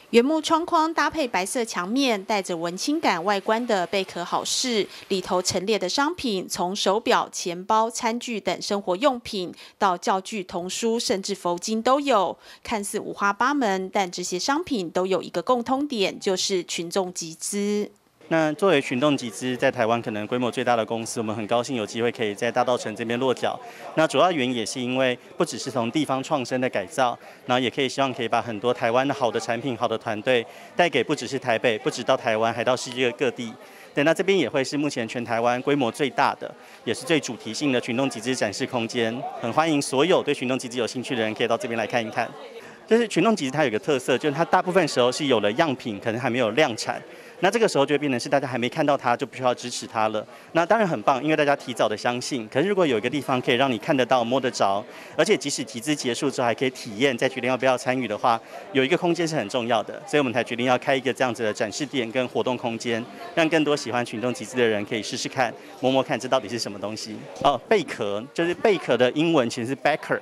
原木窗框搭配白色墙面，带着文青感外观的贝壳好事，里头陈列的商品从手表、钱包、餐具等生活用品，到教具、童书，甚至佛经都有。看似五花八门，但这些商品都有一个共通点，就是群众集资。 那作为群众集资，在台湾可能规模最大的公司，我们很高兴有机会可以在大稻埕这边落脚。那主要原因也是因为不只是从地方创生的改造，然后也可以希望可以把很多台湾的好的产品、好的团队带给不只是台北，不只到台湾，还到世界各地。对，那这边也会是目前全台湾规模最大的，也是最主题性的群众集资展示空间。很欢迎所有对群众集资有兴趣的人可以到这边来看一看。就是群众集资它有一个特色，就是它大部分时候是有了样品，可能还没有量产。那这个时候就会变成是大家还没看到它，就必须要支持它了。那当然很棒，因为大家提早的相信。可是如果有一个地方可以让你看得到、摸得着，而且即使集资结束之后还可以体验，再决定要不要参与的话，有一个空间是很重要的。所以我们才决定要开一个这样子的展示店跟活动空间，让更多喜欢群众集资的人可以试试看、摸摸看这到底是什么东西。哦，贝壳就是贝壳的英文其实是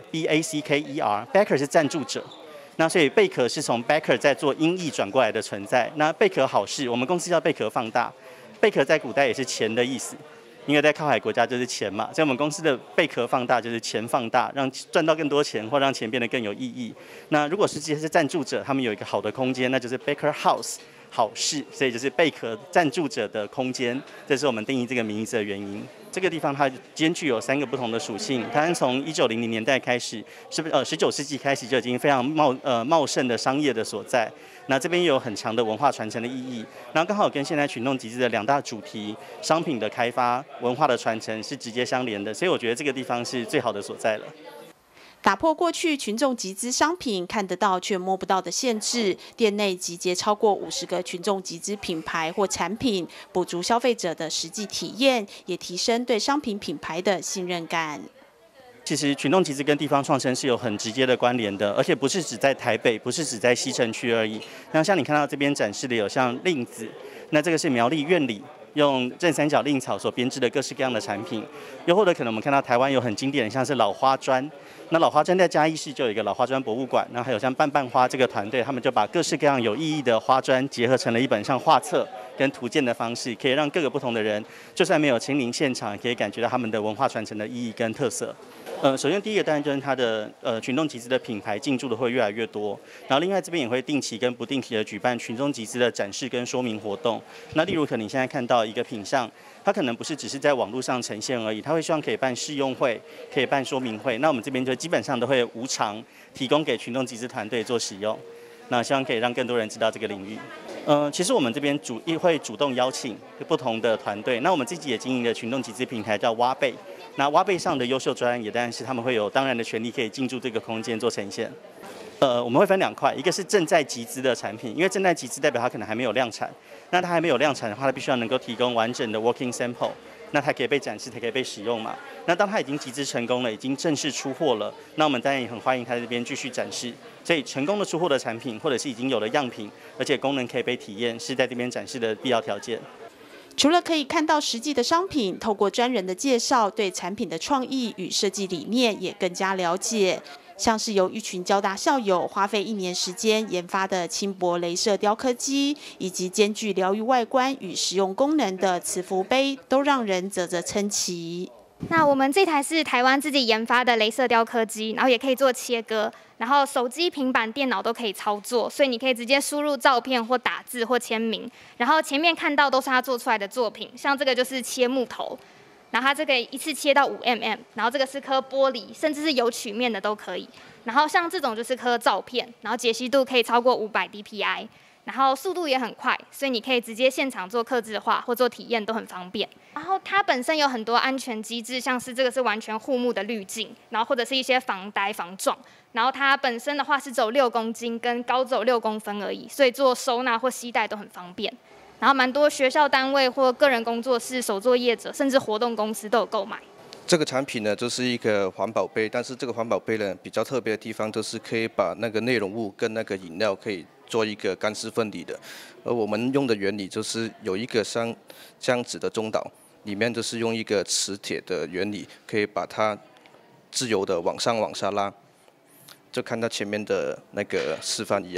backer，B-A-C-K-E-R，backer 是赞助者。那所以贝壳是从 backer 在做音译转过来的存在。那贝壳好事，我们公司叫贝壳放大。贝壳在古代也是钱的意思，因为在靠海国家就是钱嘛，所以我们公司的贝壳放大就是钱放大，让赚到更多钱或让钱变得更有意义。那如果是这些赞助者，他们有一个好的空间，那就是 Baker House。好事，所以就是贝壳赞助者的空间，这是我们定义这个名字的原因。这个地方它兼具有3个不同的属性。它从1900年代开始，是不是19世纪开始就已经非常茂盛的商业的所在。那这边有很强的文化传承的意义，然后刚好跟现在群众集资的2大主题——商品的开发、文化的传承是直接相连的，所以我觉得这个地方是最好的所在了。 打破过去群众集资商品看得到却摸不到的限制，店内集结超过50个群众集资品牌或产品，补足消费者的实际体验，也提升对商品品牌的信任感。 其实群众集资跟地方创生是有很直接的关联的，而且不是只在台北，不是只在西城区而已。那像你看到这边展示的有像令子，那这个是苗栗苑里用正三角蔺草所编织的各式各样的产品，又或者可能我们看到台湾有很经典的像是老花砖。那老花砖在嘉义市就有一个老花砖博物馆，然后还有像瓣瓣花这个团队，他们就把各式各样有意义的花砖结合成了一本像画册跟图鉴的方式，可以让各个不同的人，就算没有亲临现场，也可以感觉到他们的文化传承的意义跟特色。首先第一个当然就是它的群众集资的品牌进驻的会越来越多，然后另外这边也会定期跟不定期的举办群众集资的展示跟说明活动。那例如可能你现在看到一个品项，它可能不是只是在网络上呈现而已，它会希望可以办试用会，可以办说明会。那我们这边就基本上都会无偿提供给群众集资团队做使用，那希望可以让更多人知道这个领域。其实我们这边会主动邀请不同的团队，那我们自己也经营的群众集资平台叫挖贝。那挖贝上的优秀专案也当然是他们会有当然的权利可以进驻这个空间做呈现。我们会分2块，一个是正在集资的产品，因为正在集资代表它可能还没有量产，那它还没有量产的话，它必须要能够提供完整的 working sample， 那它可以被展示，才可以被使用嘛。那当它已经集资成功了，已经正式出货了，那我们当然也很欢迎它在这边继续展示。所以成功的出货的产品，或者是已经有了样品，而且功能可以被体验，是在这边展示的必要条件。 除了可以看到实际的商品，透过专人的介绍，对产品的创意与设计理念也更加了解。像是由一群交大校友花费1年时间研发的轻薄雷射雕刻机，以及兼具疗愈外观与实用功能的磁浮杯，都让人啧啧称奇。 那我们这台是台湾自己研发的雷射雕刻机，然后也可以做切割，然后手机、平板电脑都可以操作，所以你可以直接输入照片或打字或签名。然后前面看到都是他做出来的作品，像这个就是切木头，然后它这个一次切到5mm，然后这个是刻玻璃，甚至是有曲面的都可以。然后像这种就是刻照片，然后解析度可以超过500 dpi。然后速度也很快，所以你可以直接现场做客制化或做体验都很方便。然后它本身有很多安全机制，像是这个是完全护目的滤镜，然后或者是一些防呆防撞。然后它本身的话是走6公斤跟高走6公分而已，所以做收纳或携带都很方便。然后蛮多学校单位或个人工作室、手作业者，甚至活动公司都有购买。 这个产品呢，就是一个环保杯，但是这个环保杯呢，比较特别的地方就是可以把那个内容物跟那个饮料可以做一个干湿分离的。而我们用的原理就是有一个像这样子的中岛，里面就是用一个磁铁的原理，可以把它自由的往上往下拉，就看到前面的那个示范一样。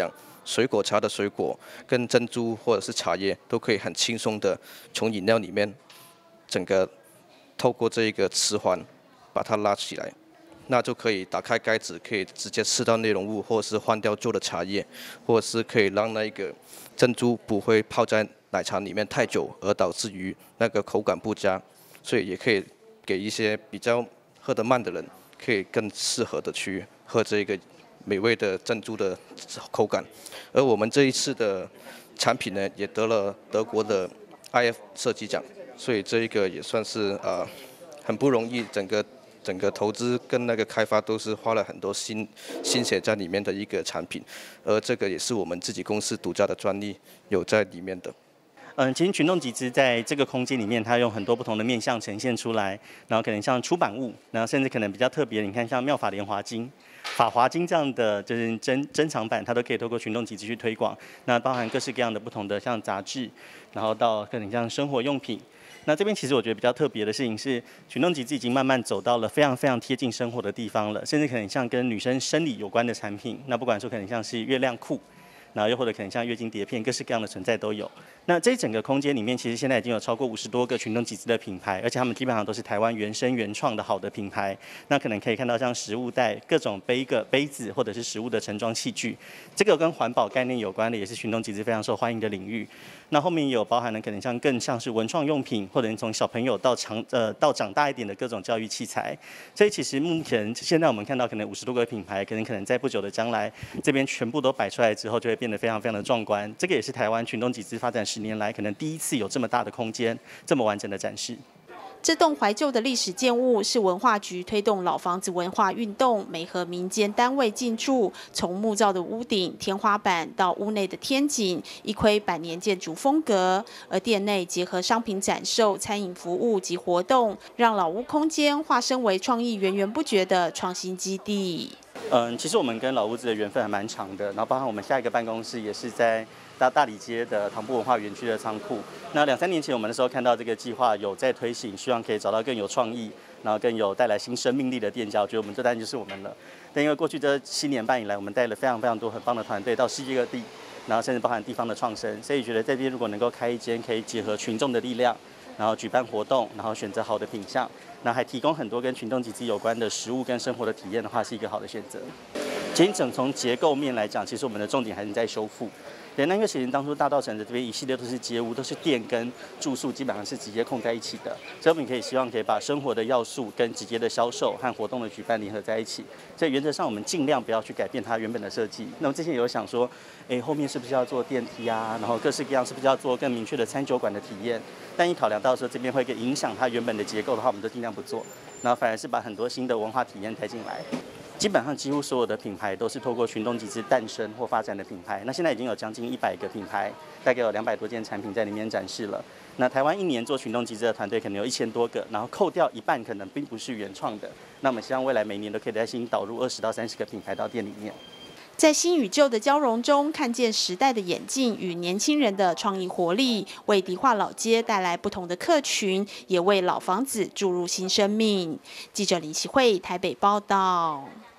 水果茶的水果跟珍珠或者是茶叶都可以很轻松的从饮料里面整个透过这个磁环把它拉起来，那就可以打开盖子，可以直接吃到内容物，或者是换掉旧的茶叶，或者是可以让那个珍珠不会泡在奶茶里面太久，而导致于那个口感不佳，所以也可以给一些比较喝得慢的人，可以更适合的去喝这个美味的珍珠的口感。而我们这一次的产品呢，也得了德国的 IF 设计奖，所以这一个也算是很不容易，整个投资跟那个开发都是花了很多心血在里面的一个产品，而这个也是我们自己公司独家的专利有在里面的。 其实群众集资在这个空间里面，它用很多不同的面向呈现出来，然后可能像出版物，然后甚至可能比较特别，你看像妙法莲华经、法华经这样的就是珍藏版，它都可以透过群众集资去推广。那包含各式各样的不同的像杂志，然后到可能像生活用品。那这边其实我觉得比较特别的事情是，群众集资已经慢慢走到了非常非常贴近生活的地方了，甚至可能像跟女生生理有关的产品，那不管说可能像是月亮裤。然后又或者可能像月经碟片，各式各样的存在都有。那这一整个空间里面，其实现在已经有超过50多个群众集资的品牌，而且他们基本上都是台湾原生原创的好的品牌。那可能可以看到像食物袋、各种杯子或者是食物的盛装器具，这个跟环保概念有关的，也是群众集资非常受欢迎的领域。那后面也有包含了可能更像是文创用品，或者从小朋友到长大一点的各种教育器材。所以其实目前现在我们看到可能50多个品牌，可能在不久的将来，这边全部都摆出来之后，就会变得非常非常的壮观。这个也是台湾群众集资发展10年来，可能第一次有这么大的空间，这么完整的展示。 这栋怀旧的历史建物是文化局推动老房子文化运动，媒合民间单位进驻，从木造的屋顶、天花板到屋内的天井，一窥百年建筑风格。而店内结合商品展售、餐饮服务及活动，让老屋空间化身为创意源源不绝的创新基地。 其实我们跟老屋子的缘分还蛮长的，然后包含我们下一个办公室也是在大理街的唐布文化园区的仓库。那2、3年前我们那时候看到这个计划有在推行，希望可以找到更有创意，然后更有带来新生命力的店家，我觉得我们这当然就是我们了。但因为过去这7年半以来，我们带了非常非常多很棒的团队到世界各地，然后甚至包含地方的创生，所以觉得这边如果能够开一间可以结合群众的力量，然后举办活动，然后选择好的品项，然后还提供很多跟群众集资有关的食物跟生活的体验的话，是一个好的选择。其实从结构面来讲，其实我们的重点还是在修复。对，那因为其实当初大稻埕的这边一系列都是街屋，都是店跟住宿基本上是直接控在一起的，所以我们可以希望可以把生活的要素跟直接的销售和活动的举办联合在一起。所以原则上我们尽量不要去改变它原本的设计。那么之前也有想说，后面是不是要做电梯啊？然后各式各样是不是要做更明确的餐酒馆的体验？但一考量到说这边会影响它原本的结构的话，我们都尽量不做，然后反而是把很多新的文化体验带进来。基本上几乎所有的品牌都是透过群众集资诞生或发展的品牌。那现在已经有将近100个品牌，大概有200多件产品在里面展示了。那台湾一年做群众集资的团队可能有1000多个，然后扣掉一半可能并不是原创的。那我们希望未来每年都可以在新导入20到30个品牌到店里面。 在新与旧的交融中，看见时代的演进与年轻人的创意活力，为迪化老街带来不同的客群，也为老房子注入新生命。记者林希慧台北报道。